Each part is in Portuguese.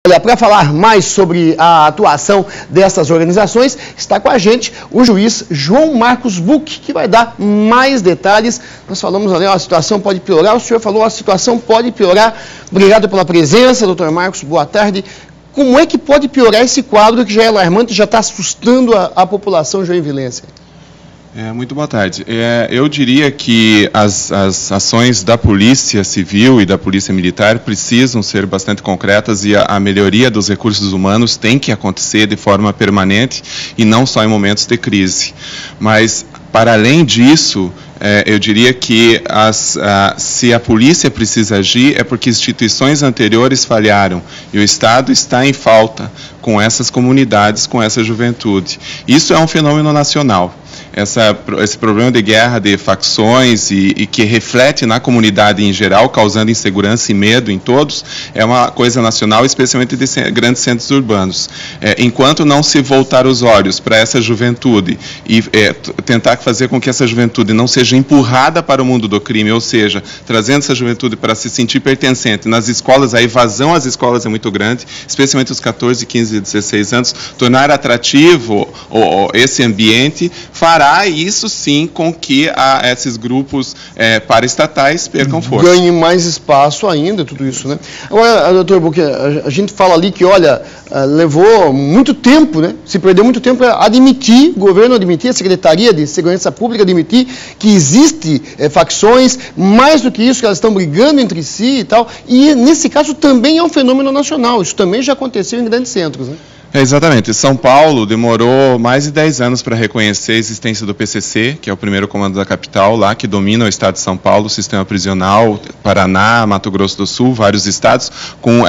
Olha, para falar mais sobre a atuação dessas organizações, está com a gente o juiz João Marcos Buch, que vai dar mais detalhes. Nós falamos ali, a situação pode piorar, o senhor falou, a situação pode piorar. Obrigado pela presença, doutor Marcos, boa tarde. Como é que pode piorar esse quadro que já é alarmante, já está assustando a população joinvilense? Muito boa tarde. Eu diria que as ações da Polícia Civil e da Polícia Militar precisam ser bastante concretas e a melhoria dos recursos humanos tem que acontecer de forma permanente e não só em momentos de crise. Mas, para além disso, eu diria que se a polícia precisa agir é porque instituições anteriores falharam e o Estado está em falta com essas comunidades, com essa juventude. Isso é um fenômeno nacional. Esse problema de guerra, de facções e que reflete na comunidade em geral, causando insegurança e medo em todos, é uma coisa nacional, especialmente de grandes centros urbanos. Enquanto não se voltar os olhos para essa juventude e tentar fazer com que essa juventude não seja empurrada para o mundo do crime, ou seja, trazendo essa juventude para se sentir pertencente nas escolas, a evasão às escolas é muito grande, especialmente os 14, 15 e 16 anos, tornar atrativo esse ambiente fará isso sim com que esses grupos paraestatais percam força. Ganhe mais espaço ainda, tudo isso, né? Agora, doutor Buch, a gente fala ali que, olha, levou muito tempo, né? Se perdeu muito tempo para admitir, o governo admitir, a Secretaria de Segurança Pública admitir que existe facções, mais do que isso, que elas estão brigando entre si e tal, e nesse caso também é um fenômeno nacional, isso também já aconteceu em grandes centros, né? Exatamente. São Paulo demorou mais de 10 anos para reconhecer a existência do PCC, que é o primeiro comando da capital lá, que domina o estado de São Paulo, o sistema prisional, Paraná, Mato Grosso do Sul, vários estados, com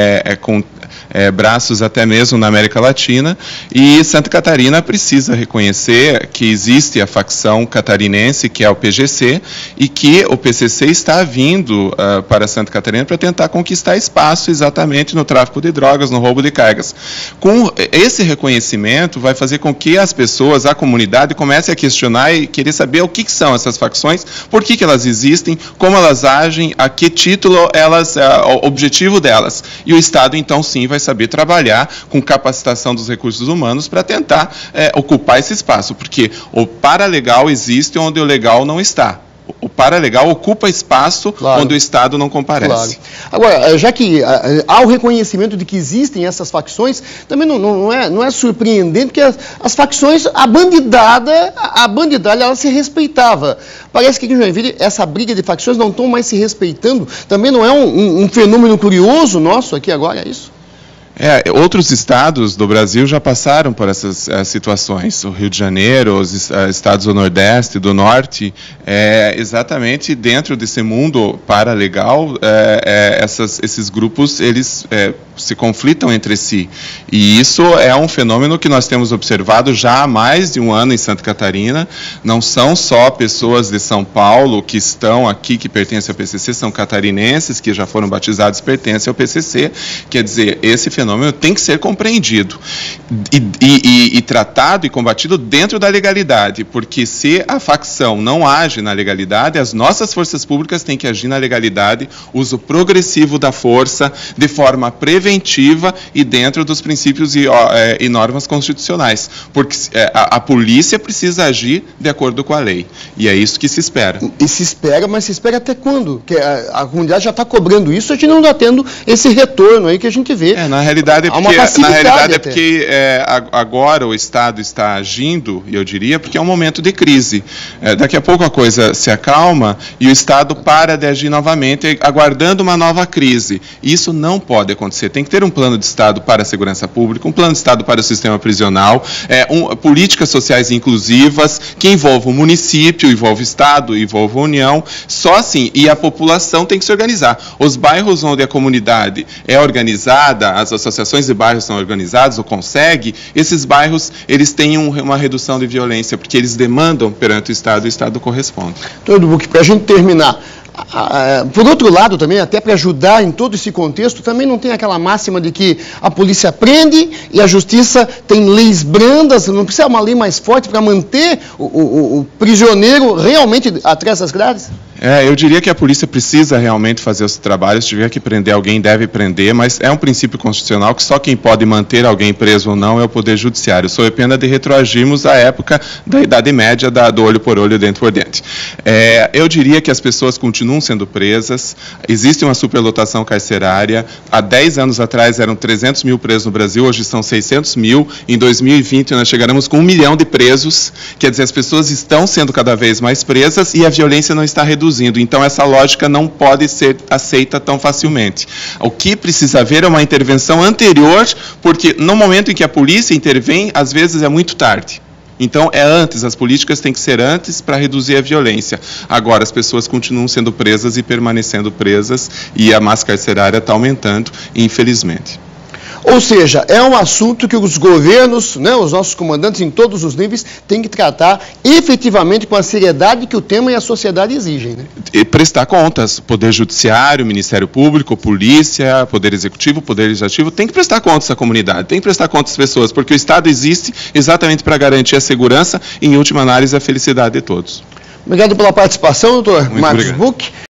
braços até mesmo na América Latina, e Santa Catarina precisa reconhecer que existe a facção catarinense, que é o PGC, e que o PCC está vindo para Santa Catarina para tentar conquistar espaço exatamente no tráfico de drogas, no roubo de cargas. Com esse reconhecimento vai fazer com que as pessoas, a comunidade, comecem a questionar e querer saber o que são essas facções, por que elas existem, como elas agem, a que título elas, o objetivo delas. E o Estado, então, sim, vai saber trabalhar com capacitação dos recursos humanos para tentar ocupar esse espaço, porque o paralegal existe onde o legal não está. O paralegal ocupa espaço, claro, onde o Estado não comparece. Claro. Agora, já que há o reconhecimento de que existem essas facções, também não é surpreendente que as facções, a bandidada ela se respeitava. Parece que aqui em Joinville essa briga de facções não estão mais se respeitando. Também não é um fenômeno curioso nosso aqui agora, é isso? Outros estados do Brasil já passaram por essas situações. O Rio de Janeiro, os estados do Nordeste, do Norte, exatamente dentro desse mundo paralegal, esses grupos, eles se conflitam entre si. E isso é um fenômeno que nós temos observado já há mais de um ano em Santa Catarina. Não são só pessoas de São Paulo que estão aqui, que pertencem ao PCC, são catarinenses que já foram batizados e pertencem ao PCC. Quer dizer, esse fenômeno tem que ser compreendido e tratado e combatido dentro da legalidade, porque se a facção não age na legalidade, as nossas forças públicas têm que agir na legalidade, uso progressivo da força, de forma preventiva e dentro dos princípios e normas constitucionais, porque a polícia precisa agir de acordo com a lei, e é isso que se espera. E se espera, mas se espera até quando? Porque a comunidade já está cobrando isso, a gente não está tendo esse retorno aí que a gente vê. Na realidade é porque agora o Estado está agindo, eu diria, porque é um momento de crise. Daqui a pouco a coisa se acalma e o Estado para de agir novamente, aguardando uma nova crise. Isso não pode acontecer. Tem que ter um plano de Estado para a segurança pública, um plano de Estado para o sistema prisional, políticas sociais inclusivas, que envolvam o município, envolve o Estado, envolve a União. Só assim, e a população tem que se organizar. Os bairros onde a comunidade é organizada, as associações de bairros são organizadas ou conseguem, esses bairros eles têm uma redução de violência, porque eles demandam perante o Estado corresponde. Doutor Buch, para a gente terminar, Por outro lado também, até para ajudar em todo esse contexto, também não tem aquela máxima de que a polícia prende e a justiça tem leis brandas, não precisa uma lei mais forte para manter o prisioneiro realmente atrás das grades? Eu diria que a polícia precisa realmente fazer os trabalhos, se tiver que prender alguém, deve prender, mas é um princípio constitucional que só quem pode manter alguém preso ou não é o Poder Judiciário, sob pena de retroagirmos à época da Idade Média, do olho por olho, dente por dente. Eu diria que as pessoas continuam sendo presas, existe uma superlotação carcerária, há 10 anos atrás eram 300 mil presos no Brasil, hoje são 600 mil, em 2020 nós chegaremos com 1 milhão de presos, quer dizer, as pessoas estão sendo cada vez mais presas e a violência não está reduzindo. Então, essa lógica não pode ser aceita tão facilmente. O que precisa haver é uma intervenção anterior, porque no momento em que a polícia intervém, às vezes é muito tarde. Então, é antes, as políticas têm que ser antes para reduzir a violência. Agora, as pessoas continuam sendo presas e permanecendo presas, e a massa carcerária está aumentando, infelizmente. Ou seja, é um assunto que os governos, né, os nossos comandantes em todos os níveis, têm que tratar efetivamente com a seriedade que o tema e a sociedade exigem. Né? E prestar contas. Poder Judiciário, Ministério Público, Polícia, Poder Executivo, Poder Legislativo, tem que prestar contas à comunidade, tem que prestar contas às pessoas, porque o Estado existe exatamente para garantir a segurança e, em última análise, a felicidade de todos. Obrigado pela participação, doutor Marcos Buch.